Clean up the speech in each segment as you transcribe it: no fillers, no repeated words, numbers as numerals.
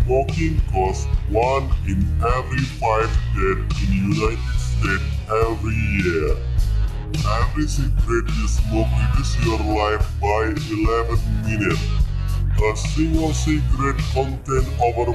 Smoking causes 1 in every 5 deaths in United States every year. Every cigarette you smoke reduces your life by 11 minutes. A single cigarette contains over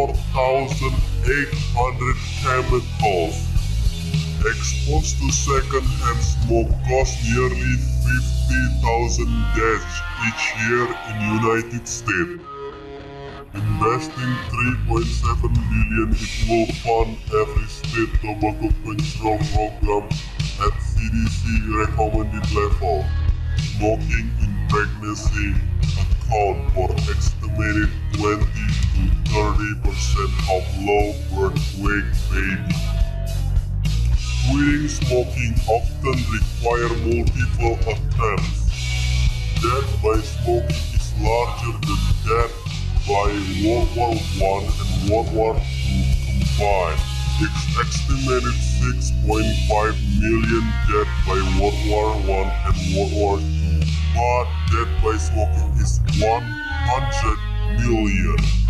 4,800 chemicals. Exposed to second-hand smoke causes nearly 50,000 deaths each year in United States. Investing $3.7 billion, it will fund every state tobacco control program at CDC recommended level. Smoking in pregnancy accounts for estimated 20 to 30% of low birth weight babies. Quitting smoking often requires multiple attempts. Death by smoking is larger than death by World War I and World War II combined. It's estimated 6.5 million deaths by World War I and World War II, but death by smoking is 100 million.